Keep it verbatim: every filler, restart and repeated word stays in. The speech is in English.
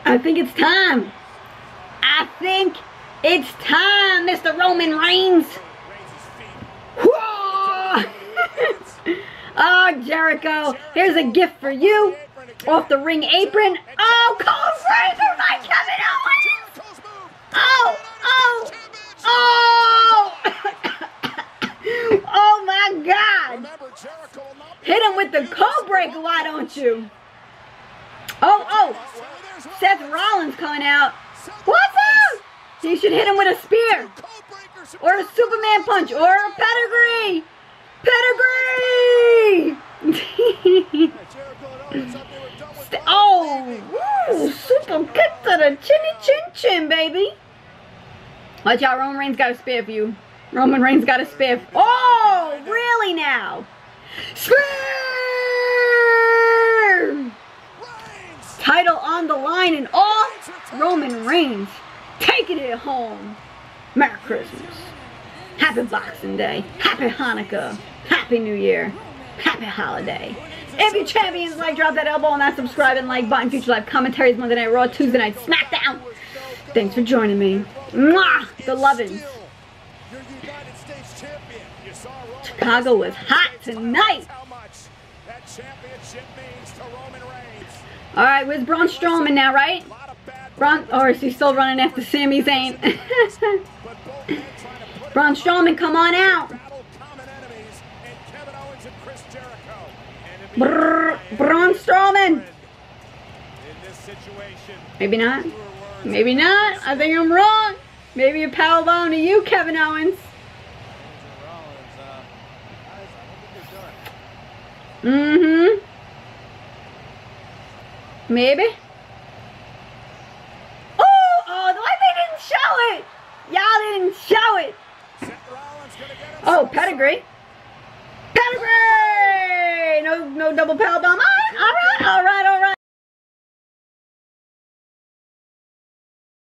I think it's time. I think it's time, Mister Roman Reigns. Whoa! Oh, Jericho, here's a gift for you. Off the ring apron. Oh, cold razor by Kevin Owens. Oh, oh, oh. Oh, my God. Hit him with the code breaker, why don't you? Oh, oh. Seth Rollins coming out. What's up? You should hit him with a spear. Or a Superman punch. Or a pedigree. Pedigree. Oh, woo, super kick to the chinny chin chin, baby. Watch out, Roman Reigns got a spear for you. Roman Reigns got a spear. Oh, really now? Spear! Title on the line and all. Roman Reigns taking it home. Merry Christmas. Happy Boxing Day. Happy Hanukkah. Happy New Year. Happy holiday. If you're champions, like, drop that elbow on that subscribe and like button. Future live commentaries, Monday Night Raw, Tuesday Night SmackDown. Thanks for joining me. Mwah! The lovins. Chicago was hot tonight. Alright, where's Braun Strowman now, right? Braun, or is he still running after Sami Zayn? Braun Strowman, come on out. Brrr, Braun Strowman. Maybe not. Maybe not. I think I'm wrong. Maybe a powerbomb to you, Kevin Owens. Mm-hmm. Maybe. Oh, oh, why they didn't show it? Y'all didn't show it. Oh, pedigree. Pedigree! No, no double powerbomb.